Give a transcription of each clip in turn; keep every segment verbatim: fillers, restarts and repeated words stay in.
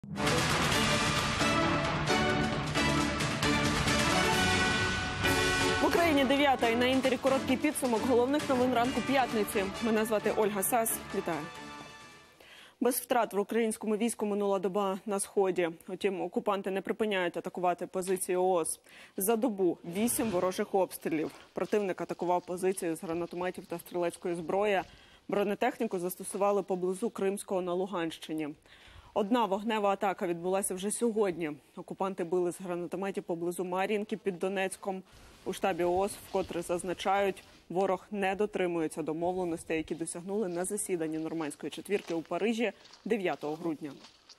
В Україні дев'ята і на Інтері короткий підсумок головних новин ранку п'ятниці. Мене звати Ольга Сас. Вітаю. Без втрат в українському війську минула доба на Сході. Утім, окупанти не припиняють атакувати позиції ООС. За добу вісім ворожих обстрілів. Противник атакував позиції з гранатометів та стрілецької зброї. Бронетехніку застосували поблизу Кримського на Луганщині. Одна вогнева атака відбулася вже сьогодні. Окупанти били з гранатометів поблизу Мар'їнки під Донецьком. У штабі ООС вкотре зазначають, ворог не дотримується домовленостей, які досягнули на засіданні нормандської четвірки у Парижі дев'ятого грудня.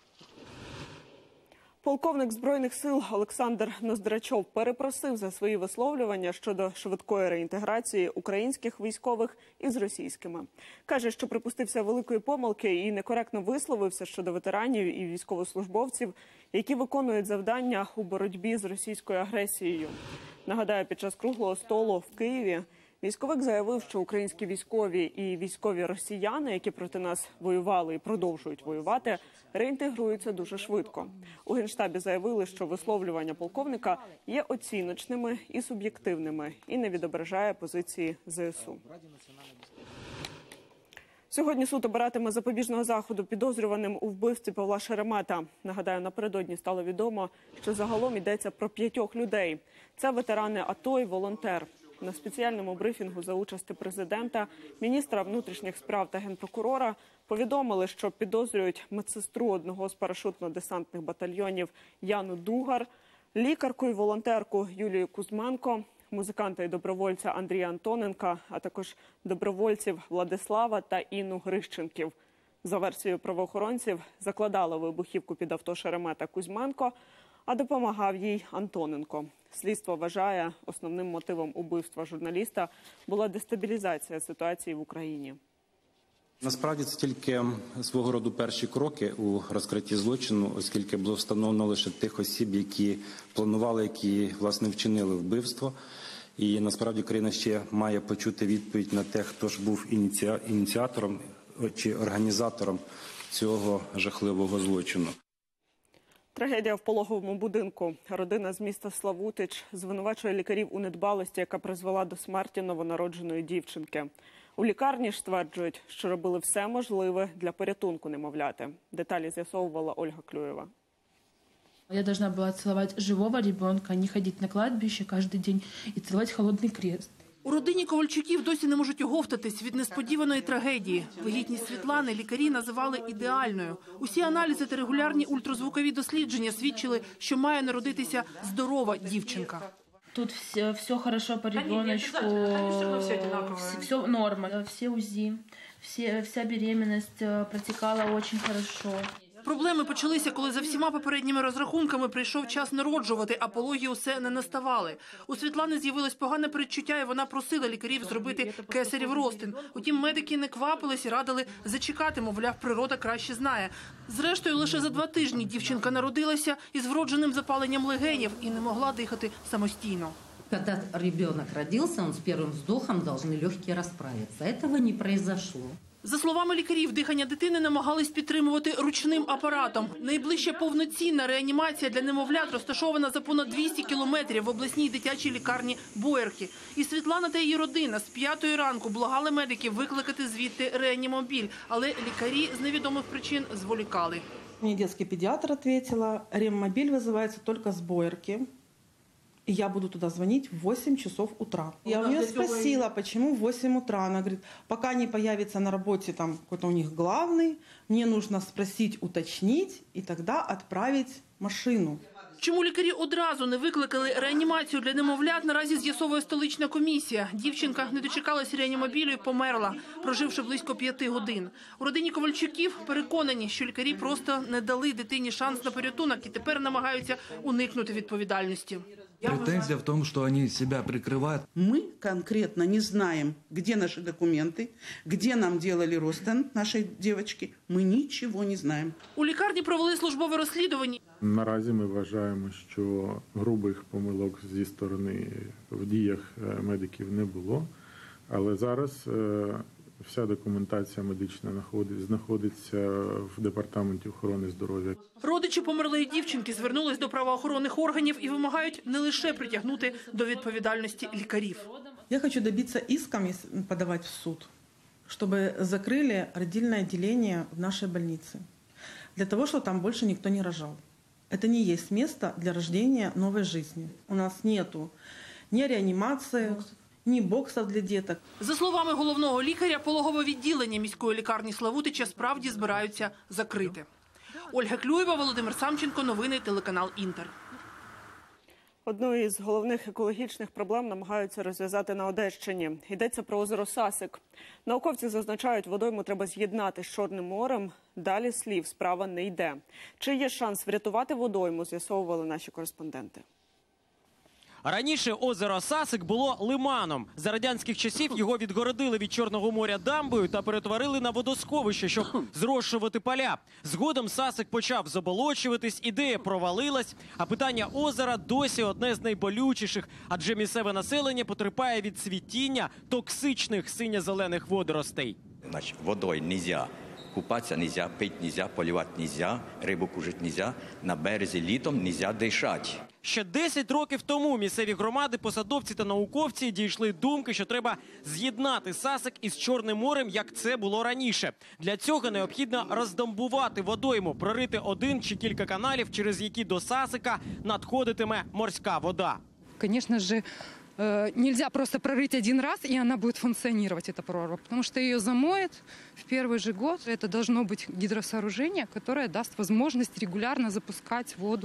Полковник Збройних сил Олександр Ноздрачов перепросив за свої висловлювання щодо швидкої реінтеграції українських військових із російськими. Каже, що припустився великої помилки і некоректно висловився щодо ветеранів і військовослужбовців, які виконують завдання у боротьбі з російською агресією. Нагадаю, під час круглого столу в Києві військовик заявив, що українські військові і військові росіяни, які проти нас воювали і продовжують воювати, реінтегруються дуже швидко. У Генштабі заявили, що висловлювання полковника є оціночними і суб'єктивними і не відображає позиції ЗСУ. Сьогодні суд обиратиме запобіжного заходу підозрюваним у вбивстві Павла Шеремета. Нагадаю, напередодні стало відомо, що загалом йдеться про п'ятьох людей. Це ветерани АТО і волонтер. На спеціальному брифінгу за участі президента, міністра внутрішніх справ та генпрокурора повідомили, що підозрюють медсестру одного з парашутно-десантних батальйонів Яну Дугар, лікарку і волонтерку Юлію Кузьменко, музиканта і добровольця Андрія Антоненка, а також добровольців Владислава та Інну Грищенків. За версією правоохоронців, закладала вибухівку під авто Шеремета Кузьменко, а допомагав їй Антоненко. Слідство вважає, основним мотивом убивства журналіста була дестабілізація ситуації в Україні. Насправді це тільки свого роду перші кроки у розкритті злочину, оскільки було встановлено лише тих осіб, які планували, які, власне, вчинили вбивство. І насправді країна ще має почути відповідь на те, хто ж був ініціатором чи організатором цього жахливого злочину. Трагедія в пологовому будинку. Родина з міста Славутич звинувачує лікарів у недбалості, яка призвела до смерті новонародженої дівчинки. У лікарні ж стверджують, що робили все можливе для порятунку немовляти. Деталі з'ясовувала Ольга Клюєва. Я должна была целовать живого ребенка, не ходить на кладбище каждый день и целовать холодный крест. У родині Ковальчуків досі не можуть оговтатись від несподіваної трагедії. Вагітність Світлани лікарі називали ідеальною. Усі аналізи та регулярні ультразвукові дослідження свідчили, що має народитися здорова дівчинка. Тут все, все хорошо по ребеночку, все, все норма, все УЗИ, все, вся беременность протекала очень хорошо. Проблеми почалися, коли за всіма попередніми розрахунками прийшов час народжувати, а пологи усе не наставали. У Світлани з'явилось погане передчуття, і вона просила лікарів зробити кесарів розтин. Утім, медики не квапились і радили зачекати, мовляв, природа краще знає. Зрештою, лише за два тижні дівчинка народилася із вродженим запаленням легенів і не могла дихати самостійно. Когда ребенок родился, он с первым вздохом должны легкие расправиться. Этого не произошло. За словами лікарів, дихання дитини намагались підтримувати ручним апаратом. Найближча повноцінна реанімація для немовлят розташована за понад двісті кілометрів в обласній дитячій лікарні Боярки. І Світлана та її родина з п'ятої ранку благали медиків викликати звідти реанімобіль, але лікарі з невідомих причин зволікали. Мені детский педиатр ответила, реанімобіль визивається тільки з Боярки. И я буду туда звонить в восемь часов утра. Я у нее спросила, почему в восемь утра. Она говорит, пока не появится на работе там какой-то у них главный, мне нужно спросить, уточнить и тогда отправить машину. Чому лікарі одразу не викликали реанімацію для немовлят, наразі з'ясовує столична комісія. Дівчинка не дочекалась реанімобілю і померла, проживши близько п'яти годин. У родині Ковальчуків переконані, що лікарі просто не дали дитині шанс на порятунок і тепер намагаються уникнути відповідальності. Претензия в том, что они себя прикрывают. Мы конкретно не знаем, где наши документы, где нам делали ростин нашей девочки. Мы ничего не знаем. У лікарні провели службове розслідування. Наразі ми вважаємо, що грубих помилок зі сторони в діях медиків не було. Але зараз Вся документація медична знаходиться в департаменті охорони здоров'я. Родичі померлої дівчинки звернулись до правоохоронних органів і вимагають не лише притягнути до відповідальності лікарів. Я хочу добиться иском подавать в суд, чтобы закрыли родильное отделение в нашей больнице. Для того, чтобы там больше никто не рожал. Это не есть место для рождения новой жизни. У нас нету ни реанимации, ні боксів для діток. За словами головного лікаря, пологове відділення міської лікарні Славутича справді збираються закрити. Ольга Клюєва, Володимир Самченко, новини, телеканал «Інтер». Одну із головних екологічних проблем намагаються розв'язати на Одещині. Йдеться про озеро Сасик. Науковці зазначають, водойму треба з'єднати з Чорним морем. Далі слів справа не йде. Чи є шанс врятувати водойму, з'ясовували наші кореспонденти. Раніше озеро Сасик було лиманом. За радянських часів його відгородили від Чорного моря дамбою та перетворили на водосховище, щоб зрошувати поля. Згодом Сасик почав заболочуватись, ідея провалилась, а питання озера досі одне з найболючіших, адже місцеве населення потерпає від цвітіння токсичних синьо-зелених водоростей. Значить, водою не можна купатися, не можна пити, не можна полювати, не можна, рибу кушати не можна, на березі літом не можна дишати. Ще десять років тому місцеві громади, посадовці та науковці дійшли думки, що треба з'єднати Сасик із Чорним морем, як це було раніше. Для цього необхідно роздамбувати водойму, прорити один чи кілька каналів, через які до Сасика надходитиме морська вода. Звісно ж, нельзя просто прорыть один раз, и она будет функционировать, эта прорва, потому что ее замоет в первый же год. Это должно быть гидросооружение, которое даст возможность регулярно запускать воду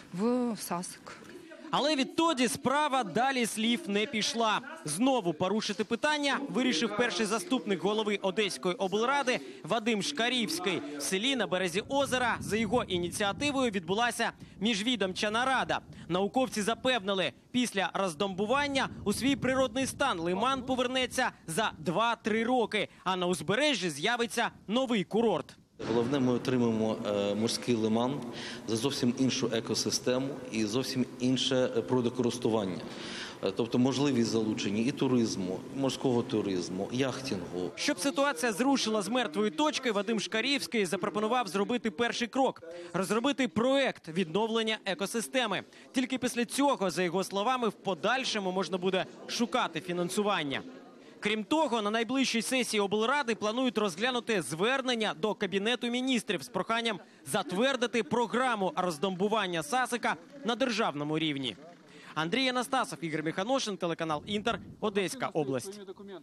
в Сасик. Але відтоді справа далі слів не пішла. Знову порушити питання вирішив перший заступник голови Одеської облради Вадим Шкарівський. В селі на березі озера за його ініціативою відбулася міжвідомча нарада. Науковці запевнили, після роздомбування у свій природний стан лиман повернеться за два-три роки, а на узбережжі з'явиться новий курорт. Головне, ми отримуємо морський лиман за зовсім іншу екосистему і зовсім інше природокористування. Тобто можливість залучення і туризму, і морського туризму, і яхтингу. Щоб ситуація зрушила з мертвої точки, Вадим Шкарівський запропонував зробити перший крок – розробити проект відновлення екосистеми. Тільки після цього, за його словами, в подальшому можна буде шукати фінансування. Крім того, на найближчій сесії облради планують розглянути звернення до Кабінету міністрів з проханням затвердити програму роздомбування Сасика на державному рівні. Андрій Анастасов, Ігор Міханошин, телеканал «Інтер», Одеська область.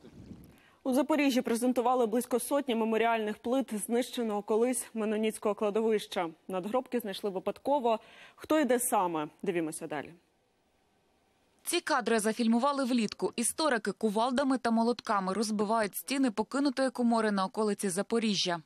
У Запоріжжі презентували близько сотні меморіальних плит знищеного колись меноніцького кладовища. Надгробки знайшли випадково. Хто і де саме? Дивімося далі. Ці кадри зафільмували влітку. Історики кувалдами та молотками розбивають стіни покинутої комори на околиці Запоріжжя.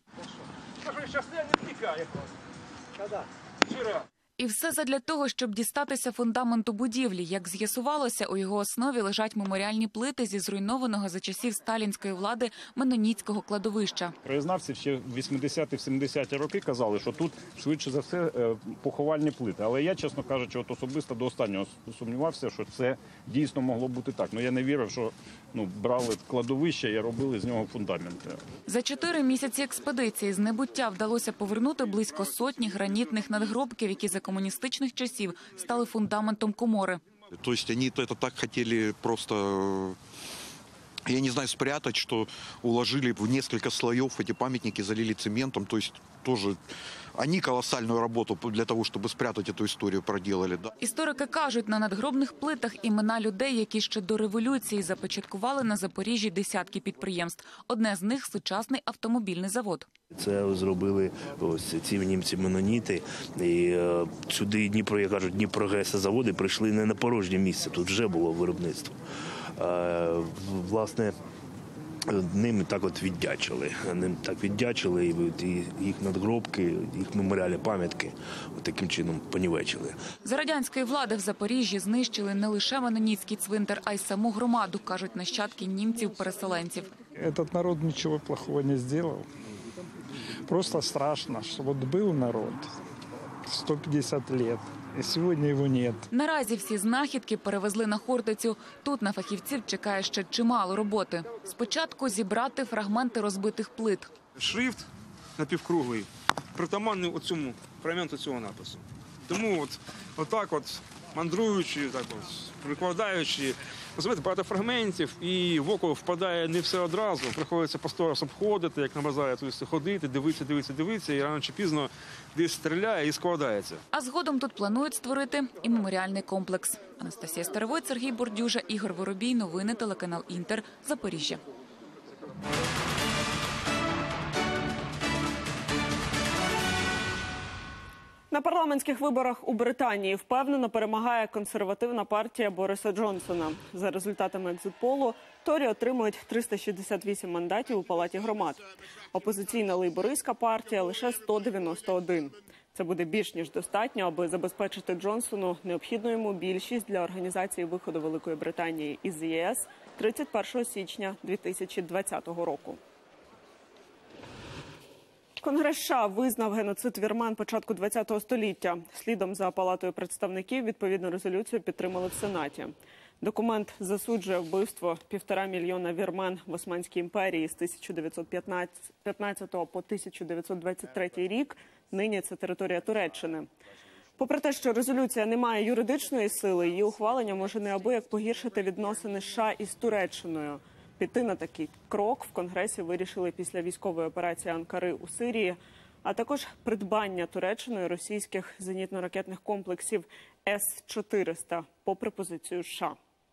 І все задля того, щоб дістатися фундаменту будівлі. Як з'ясувалося, у його основі лежать меморіальні плити зі зруйнованого за часів сталінської влади меноніцького кладовища. Краєзнавці ще в вісімдесяті-сімдесяті роки казали, що тут швидше за все поховальні плити. Але я, чесно кажучи, от особисто до останнього сумнівався, що це дійсно могло бути так. Ну я не вірив, що ну, брали кладовище і робили з нього фундаменти. За чотири місяці експедиції з небуття вдалося повернути близько сотні гранітних надгробків, які за комуністичних часів стали фундаментом комори. Тобто вони це так хотіли просто, я не знаю, спрятать, что уложили в несколько слоев эти памятники, залили цементом, то есть тоже они колоссальную работу для того, чтобы спрятать эту историю, проделали. Да. Історики кажуть, на надгробних плитах імена людей, які ще до революції започаткували на Запоріжжі десятки підприємств. Одне з них – сучасний автомобільний завод. Це зробили ось ці німці-меноніти. І е, сюди Дніпро, я кажу, Дніпрогесозаводи прийшли не на порожнє місце, тут вже було виробництво. Е, власне, ним так от віддячили. Ним так віддячили, і їх надгробки, їх меморіальні пам'ятки от таким чином понівечили. За радянської влади в Запоріжжі знищили не лише меноніцький цвинтар, а й саму громаду, кажуть нащадки німців-переселенців. Этот народ ничего плохого не сделал. Просто страшно, что вот был народ сто пятьдесят лет, Сегодня его нет. Наразі всі знахідки перевезли на Хортицю. Тут на фахівців чекає ще чимало роботи. Спочатку зібрати фрагменти розбитих плит. Шрифт напівкруглий, притаманний оцьому, фрагменту цього напису. Тому от, отак от, мандруючи, так от, прикладаючи, розумієте, багато фрагментів, і в око впадає не все одразу. Приходиться по сто раз обходити, як на базарі, тобто ходити, дивитися, дивитися, дивитися, і рано чи пізно десь стріляє і складається. А згодом тут планують створити і меморіальний комплекс. Анастасія Старовойт, Сергій Бордюжа, Ігор Воробій. Новини, телеканал Інтер, Запоріжжя. На парламентських виборах у Британії впевнено перемагає консервативна партія Бориса Джонсона. За результатами екзитполу, Торі отримують триста шістдесят вісім мандатів у Палаті громад. Опозиційна лейбористська партія – лише сто дев'яносто один. Це буде більш ніж достатньо, аби забезпечити Джонсону необхідну йому більшість для організації виходу Великої Британії із ЄС тридцять першого січня дві тисячі двадцятого року. Конгрес США визнав геноцид вірмен початку ХХ століття. Слідом за Палатою представників відповідну резолюцію підтримали в Сенаті. Документ засуджує вбивство півтора мільйона вірмен в Османській імперії з тисяча дев'ятсот п'ятнадцятого по тисяча дев'ятсот двадцять третій рік. Нині це територія Туреччини. Попри те, що резолюція не має юридичної сили, її ухвалення може неабияк погіршити відносини США із Туреччиною. Піти на такий крок в Конгресі вирішили після військової операції Анкари у Сирії, а також придбання Туреччиною російських зенітно-ракетних комплексів С чотириста, попри позицію США.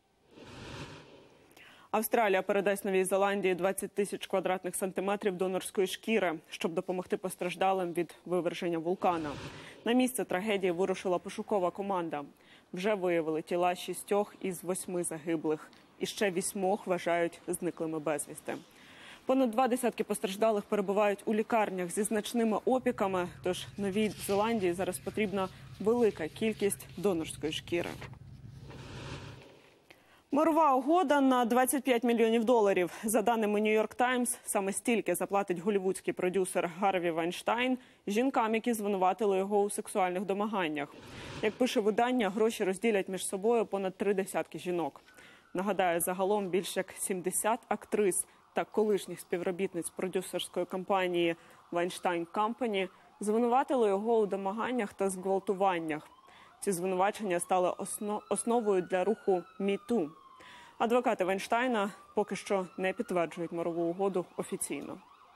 Австралія передасть Новій Зеландії двадцять тисяч квадратних сантиметрів донорської шкіри, щоб допомогти постраждалим від виверження вулкана. На місце трагедії вирушила пошукова команда. Вже виявили тіла шістьох із восьми загиблих. І ще вісьмох вважають зниклими безвісти. Понад два десятки постраждалих перебувають у лікарнях зі значними опіками, тож Новій Зеландії зараз потрібна велика кількість донорської шкіри. Мирова угода на двадцять п'ять мільйонів доларів. За даними Нью-Йорк Таймс, саме стільки заплатить голлівудський продюсер Гарві Вайнштайн жінкам, які звинуватили його у сексуальних домаганнях. Як пише видання, гроші розділять між собою понад три десятки жінок. Нагадаю, загалом більш як сімдесят актрис та колишніх співробітниць продюсерської компанії Weinstein Company звинуватили його у домаганнях та зґвалтуваннях. Ці звинувачення стали основою для руху «Мі Ту». Адвокати Вайнштайна поки що не підтверджують мирову угоду офіційно.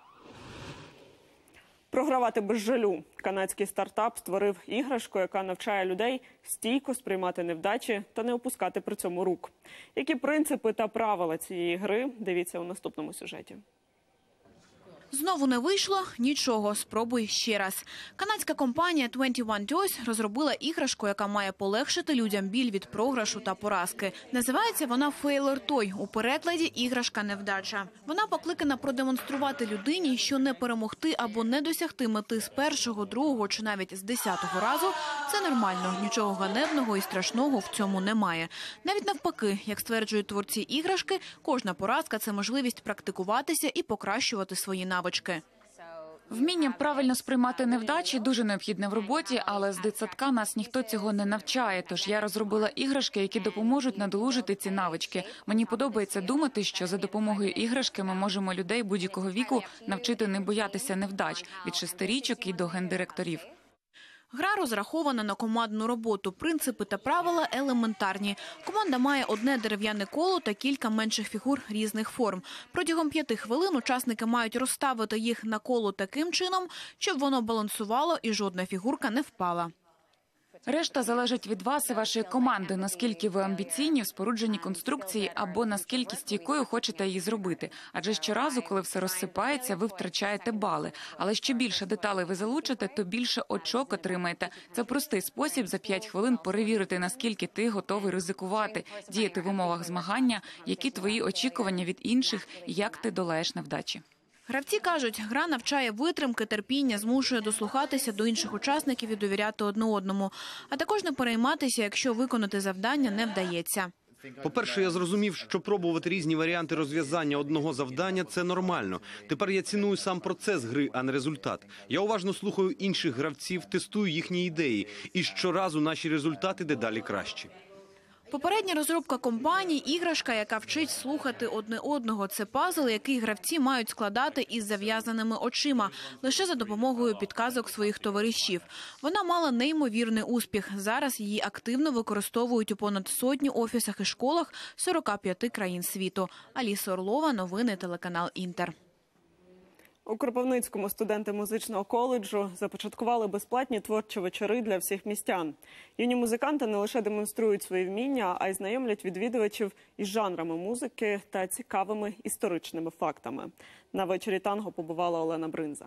Програвати без жалю. Канадський стартап створив іграшку, яка навчає людей стійко сприймати невдачі та не опускати при цьому рук. Які принципи та правила цієї гри – дивіться у наступному сюжеті. Знову не вийшло? Нічого, спробуй ще раз. Канадська компанія двадцять один Toys розробила іграшку, яка має полегшити людям біль від програшу та поразки. Називається вона «Failure Toy», у перекладі «іграшка невдача». Вона покликана продемонструвати людині, що не перемогти або не досягти мети з першого, другого чи навіть з десятого разу – це нормально, нічого ганебного і страшного в цьому немає. Навіть навпаки, як стверджують творці іграшки, кожна поразка – це можливість практикуватися і покращувати свої навички. Вміння правильно сприймати невдачі дуже необхідне в роботі, але з дитсадка нас ніхто цього не навчає. Тож я розробила іграшки, які допоможуть надолужити ці навички. Мені подобається думати, що за допомогою іграшки ми можемо людей будь-якого віку навчити не боятися невдач – від шестирічок і до гендиректорів. Гра розрахована на командну роботу. Принципи та правила елементарні. Команда має одне дерев'яне коло та кілька менших фігур різних форм. Протягом п'яти хвилин учасники мають розставити їх на коло таким чином, щоб воно балансувало і жодна фігурка не впала. Решта залежить від вас і вашої команди, наскільки ви амбіційні в спорудженні конструкції або наскільки стійкою хочете її зробити. Адже щоразу, коли все розсипається, ви втрачаєте бали. Але що більше деталей ви залучите, то більше очок отримаєте. Це простий спосіб за п'ять хвилин перевірити, наскільки ти готовий ризикувати, діяти в умовах змагання, які твої очікування від інших і як ти долаєш невдачі. Гравці кажуть, гра навчає витримки, терпіння, змушує дослухатися до інших учасників і довіряти одне одному. А також не перейматися, якщо виконати завдання не вдається. По-перше, я зрозумів, що пробувати різні варіанти розв'язання одного завдання – це нормально. Тепер я ціную сам процес гри, а не результат. Я уважно слухаю інших гравців, тестую їхні ідеї. І щоразу наші результати дедалі кращі. Попередня розробка компанії – іграшка, яка вчить слухати одне одного. Це пазл, який гравці мають складати із зав'язаними очима, лише за допомогою підказок своїх товаришів. Вона мала неймовірний успіх. Зараз її активно використовують у понад сотні офісах і школах сорока п'яти країн світу. Аліса Орлова, новини, телеканал «Інтер». У Кропивницькому студенти музичного коледжу започаткували безплатні творчі вечори для всіх містян. Юні музиканти не лише демонструють свої вміння, а й знайомлять відвідувачів із жанрами музики та цікавими історичними фактами. На вечорі танго побувала Олена Бринза.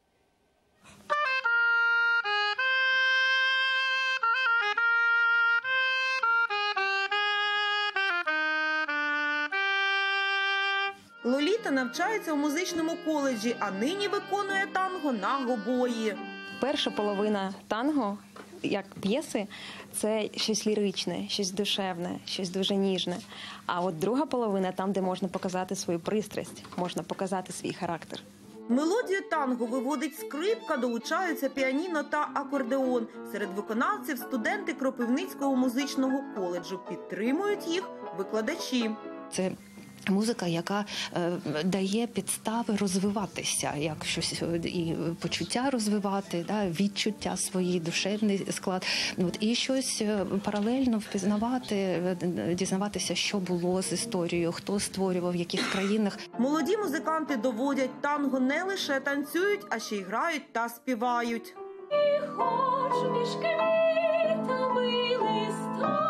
Лоліта навчається у музичному коледжі, а нині виконує танго на гобої. Перша половина танго, як п'єси, це щось ліричне, щось душевне, щось дуже ніжне. А от друга половина – там, де можна показати свою пристрасть, можна показати свій характер. Мелодію танго виводить скрипка, долучаються піаніно та акордеон. Серед виконавців студенти Кропивницького музичного коледжу. Підтримують їх викладачі. Це музика, яка е, дає підстави розвиватися, як щось і почуття розвивати, да, відчуття свої, душевний склад. От, і щось паралельно впізнавати, дізнаватися, що було з історією, хто створював, в яких країнах. Молоді музиканти доводять, танго не лише танцюють, а ще й грають та співають. І хоч між квітами листа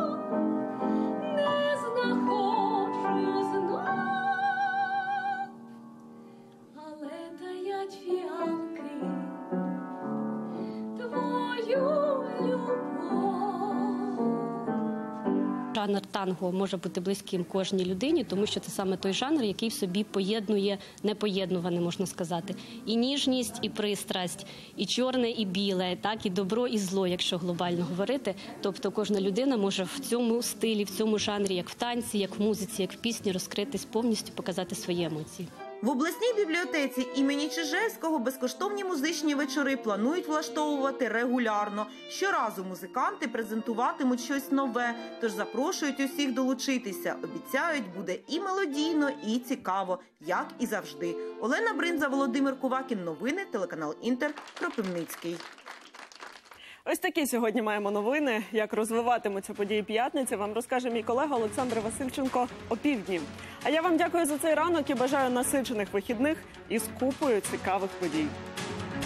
не знаходжу знов, але таять фіалки твою любов. Жанр танго може бути близьким кожній людині, тому що це саме той жанр, який в собі поєднує непоєднуване, можна сказати. І ніжність, і пристрасть, і чорне, і біле, так, і добро, і зло, якщо глобально говорити. Тобто кожна людина може в цьому стилі, в цьому жанрі, як в танці, як в музиці, як в пісні, розкритись повністю, показати свої емоції. В обласній бібліотеці імені Чижевського безкоштовні музичні вечори планують влаштовувати регулярно. Щоразу музиканти презентуватимуть щось нове, тож запрошують усіх долучитися. Обіцяють, буде і мелодійно, і цікаво, як і завжди. Олена Бринза, Володимир Кувакін. Новини, телеканал «Інтер», Кропивницький. Ось такі сьогодні маємо новини. Як розвиватимуться події п'ятниці, вам розкаже мій колега Олександр Васильченко о півдні. А я вам дякую за цей ранок і бажаю насичених вихідних із купою цікавих подій.